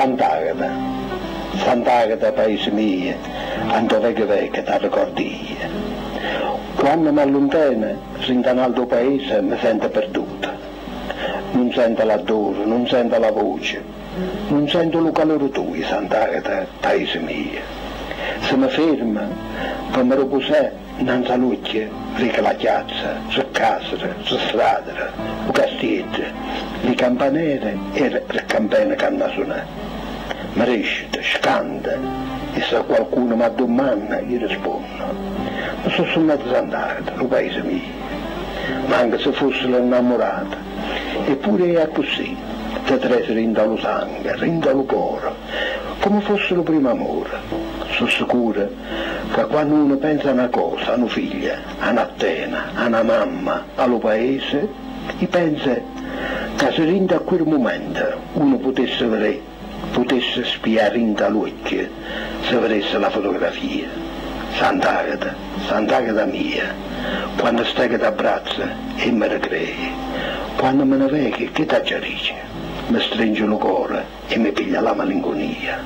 Sant'Agata, Sant'Agata paese mio, ando vecchio da ricordi. Quando mi allontano, in un altro paese mi sento perduta. Non sento l'odore, non sento la voce, non sento il calore tuo, Sant'Agata, paese mio. Se mi ferma, come riposè, non salucchia, rica la piazza, su casere, su strada, su castietto, le campanere e le campane che hanno suonato. Mi recita, scanda, e se qualcuno mi domanda, gli rispondo. Ma sono mezzo Sant'Agata, il paese mio, ma anche se fosse l'innamorata, eppure è così, se trese rinda lo sangue, rinda lo cuore, come fosse il primo amore. Sono sicura che quando uno pensa a una cosa, a una figlia, a un'Attena, a una mamma, allo paese, gli pensa che se rinda a quel momento uno potesse vedere, potesse spiare rinda l'occhio, se vedesse la fotografia. Sant'Agata, Sant'Agata mia, quando stai che ti abbraccia e me ne crei, quando me ne vedi che ti acciarisce, mi stringe il cuore e mi piglia la malinconia.